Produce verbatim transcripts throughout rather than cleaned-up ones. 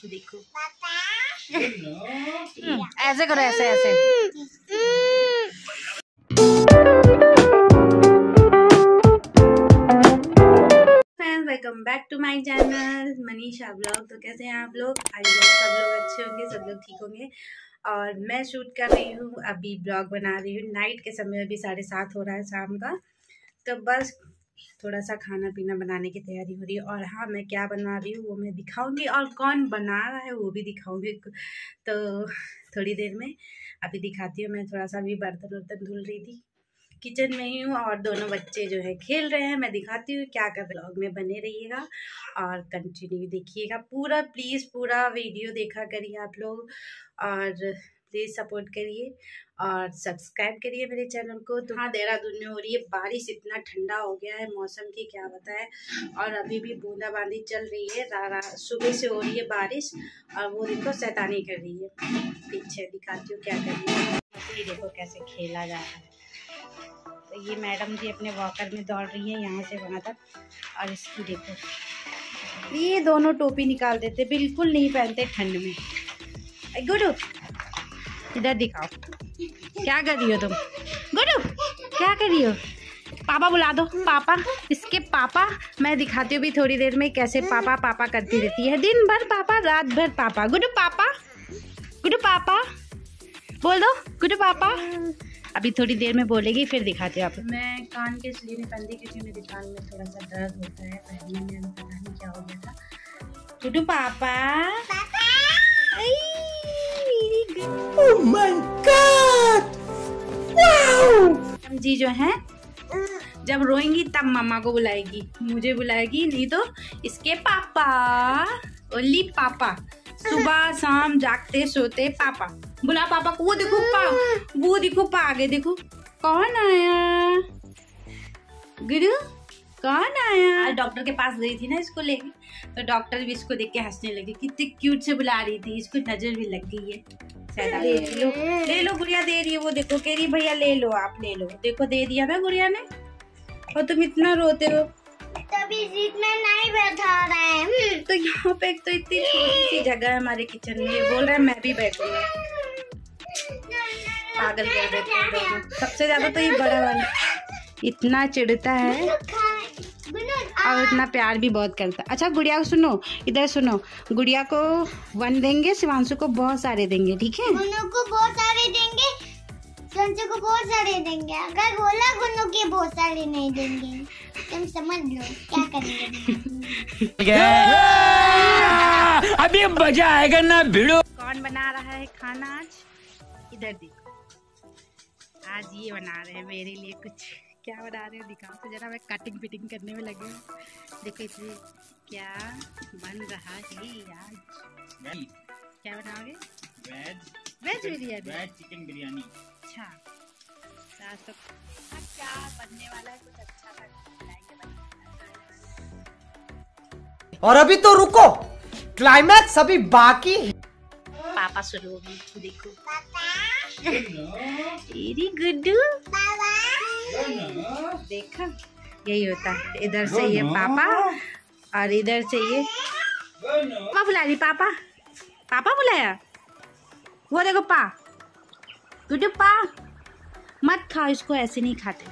देखो ऐसे करो, ऐसे ऐसे। Welcome back to my channel Manisha blog. तो कैसे हैं आप लोग? आई होप सब लोग अच्छे होंगे, सब लोग ठीक होंगे। और मैं शूट कर रही हूँ, अभी ब्लॉग बना रही हूँ। नाइट के समय अभी साढ़े सात हो रहा है शाम का। तो बस थोड़ा सा खाना पीना बनाने की तैयारी हो रही है। और हाँ, मैं क्या बना रही हूँ वो मैं दिखाऊंगी, और कौन बना रहा है वो भी दिखाऊंगी। तो थोड़ी देर में अभी दिखाती हूँ। मैं थोड़ा सा अभी बर्तन वर्तन धुल रही थी, किचन में ही हूँ, और दोनों बच्चे जो है खेल रहे हैं। मैं दिखाती हूँ क्या कर। ब्लॉग में बने रहिएगा और कंटिन्यू देखिएगा पूरा, प्लीज़ पूरा वीडियो देखा करिए आप लोग। और प्लीज़ सपोर्ट करिए और सब्सक्राइब करिए मेरे चैनल को। तो हाँ, देहरादून में हो रही है बारिश, इतना ठंडा हो गया है मौसम की क्या बताए। और अभी भी बूंदाबांदी चल रही है, रा सुबह से हो रही है बारिश। और वो देखो शैतानी कर रही है, पीछे दिखाती हूँ क्या कर रही है। ये देखो कैसे खेला जा रहा है। तो ये मैडम जी अपने वॉकर में दौड़ रही है यहाँ से वहाँ तक। और इसकी देखो, ये दोनों टोपी निकाल देते, बिल्कुल नहीं पहनते ठंड में। गुडू इधर दिखाओ, क्या कर रही हो तुम? गुडू क्या कर रही हो? पापा बुला दो, पापा। इसके पापा, मैं दिखाती हूँ भी थोड़ी देर में कैसे पापा पापा करती रहती है। दिन भर पापा, रात भर पापा। गुडू पापा, गुडू पापा बोल दो, गुडू पापा। अभी थोड़ी देर में बोलेगी, फिर दिखाती हूँ आप। मैं कान के इसलिए नहीं पहनती क्योंकि मेरे कान में थोड़ा सा दर्द होता है, पहनने में पता नहीं क्या हो गया था। गुडू पापा, ओह माय गॉड, वाओ। जी जो है जब रोएंगी तब मामा को बुलाएगी, मुझे बुलाएगी नहीं तो इसके पापा। ओली पापा, सुबह शाम जागते सोते पापा। बुला पापा को। वो देखो पा, वो देखो पा आगे देखो कौन आया। गुरु कौन आया? डॉक्टर के पास गई थी ना इसको लेके, तो डॉक्टर भी इसको देख के हंसने लगी। कितनी क्यूट से बुला रही थी, इसको नजर भी लग गई है। ले लो, ले लो, गुड़िया दे रही है। वो देखो कह रही भैया ले लो, आप ले लो। देखो दे दिया ना गुड़िया ने। और तुम इतना रोते हो तभी सीट में नहीं बैठा रहे हैं। तो यहाँ पे एक तो इतनी छोटी सी जगह है हमारे किचन में, बोल रहा है मैं भी बैठूंगा। पागल कर देते हैं दोनों। सबसे ज्यादा तो ये बड़ा वाला इतना चिढ़ता है और इतना प्यार भी बहुत करता है। अच्छा गुड़िया को सुनो, इधर सुनो। गुड़िया को वन देंगे, शिवांशु को बहुत सारे देंगे, ठीक है? गुन्नू को बहुत सारे देंगे, शिवांशु को बहुत सारे देंगे। अगर बोला गुन्नू के बहुत सारे नहीं देंगे, तुम समझ लो क्या करेंगे। अभी मजा आएगा ना भिड़ो। कौन बना रहा है खाना आज? इधर देखो, आज ये बना रहे हैं मेरे लिए कुछ। क्या बना रहे हो दिखाओ तो जरा। मैं कटिंग फिटिंग करने में लगी हूँ। देखो इसलिए क्या बन रहा है आज। क्या बनाओगे? Veg veg biryani, veg chicken biryani. अच्छा, आज तो क्या बनने वाला है? कुछ अच्छा सा खिलाएंगे। और अभी तो रुको, क्लाइमैक्स अभी बाकी है। पापा शुरू होगी, देखो। तेरी गुड्डू देखा, यही होता है। इधर से ये पापा और इधर से ये पापा बुला रही। पापा पापा बुलाया। वो देखो पा, गुड्डू पा। मत खाओ इसको, ऐसे नहीं खाते।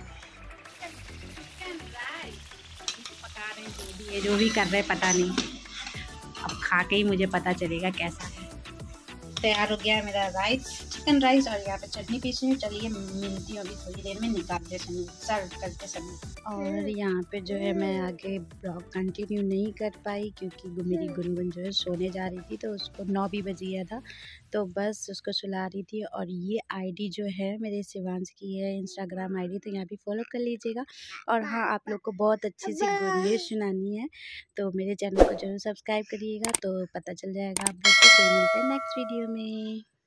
पका रहे हैं जो भी है, जो भी कर रहे पता नहीं। अब खा के ही मुझे पता चलेगा कैसा है। तैयार हो गया है मेरा राइस, चिकन राइस। और यहाँ पे चटनी पीस रही हूँ। चलिए मिलती हूँ अभी थोड़ी देर में, निकालते समय, सर्व करते समय। और यहाँ पे जो है मैं आगे ब्लॉग कंटिन्यू नहीं कर पाई क्योंकि मेरी गुनगुन जो है सोने जा रही थी, तो उसको नौ भी बज गया था, तो बस उसको सुला रही थी। और ये आईडी जो है मेरे शिवांश की है, इंस्टाग्राम आईडी, तो यहाँ भी फॉलो कर लीजिएगा। और हाँ, आप लोग को बहुत अच्छी सी गुड न्यूज़ सुनानी है, तो मेरे चैनल को जरूर सब्सक्राइब करिएगा, तो पता चल जाएगा आप लोग को। फिर मिलते हैं नेक्स्ट वीडियो में।